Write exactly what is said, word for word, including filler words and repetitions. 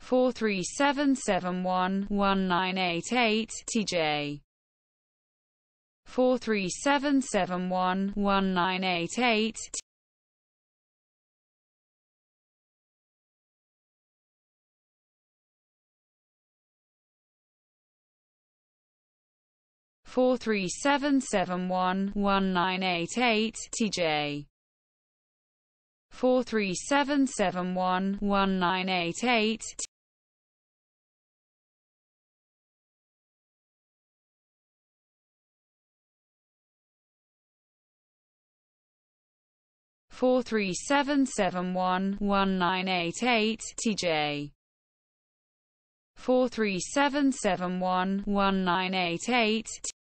four three seven seven one one nine eight eight T J four three seven seven one one nine eight eight four three seven seven one one nine eight eight T J four three seven seven one one nine eight eight four three seven seven one one nine eight eight T J four three seven seven one one nine eight eight